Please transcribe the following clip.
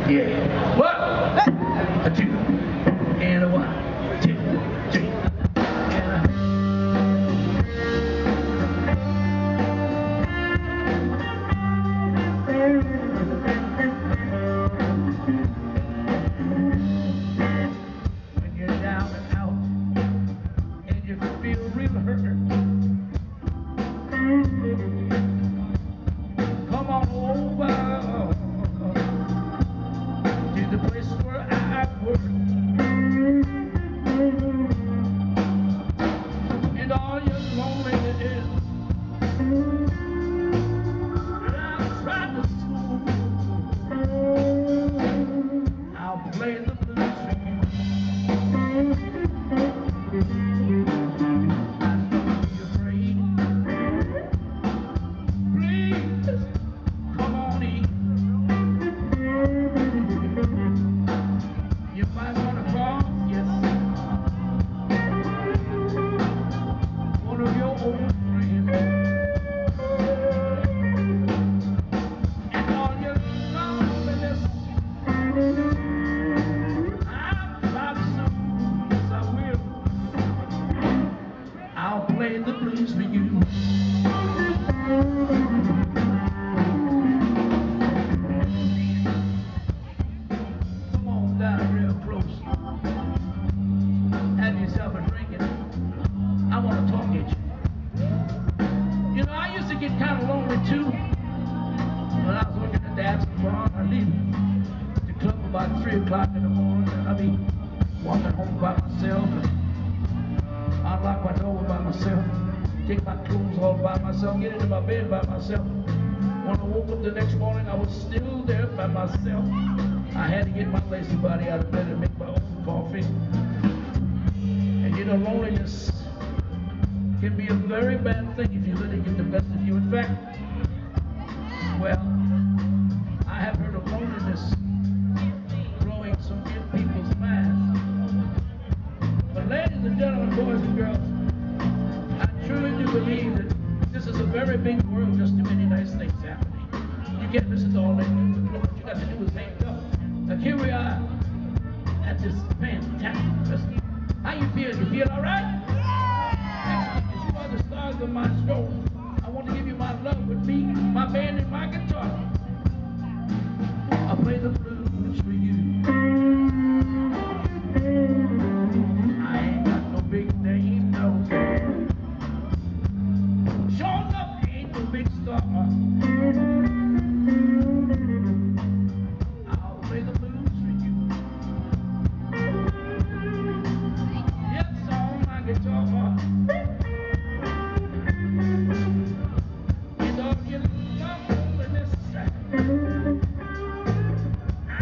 Yeah. One, a two, and a 1, 2, 3, and a. When you're down and out, and you feel real hurt, come on over to the place where I work. And all your loneliness, I'll try to soothe. I'll play the blues for you. Don't be afraid. Please, come on in. You might want to call, yes, one of your old friends. And all your loneliness, I'll try to soothe, yes I will. I'll play the blues for you. Come on down real close. Have yourself a drink and I want to talk at you. You know, I used to get kind of lonely too. When I was working at the Absent Bar, I'd leave the club about 3 o'clock in the morning, and I'd be walking home by myself, and I'd lock my door by myself, take my clothes off by myself, get into my bed by myself. When I woke up the next morning, I was still there by myself. I had to get my lazy body out of bed and make my own coffee. And you know, loneliness can be a very bad thing if you let it get the best of you. In fact, well, I have heard of loneliness blowing some good people's minds. But ladies and gentlemen, boys and girls, I truly do believe that this is a very big world, just too many nice things happening. You can't listen to all that. What you got to do is hang up. Like here we are at this fantastic festival. How you feel? You feel all right? Excellent, because you are the stars of my show. I want to give you my love with me, my band, and my guitar. I'll play the blues for you. I ain't got no big name, no. Sure enough, ain't no big star. I'll play the blues for you. Yes, on my guitar. And all your loneliness,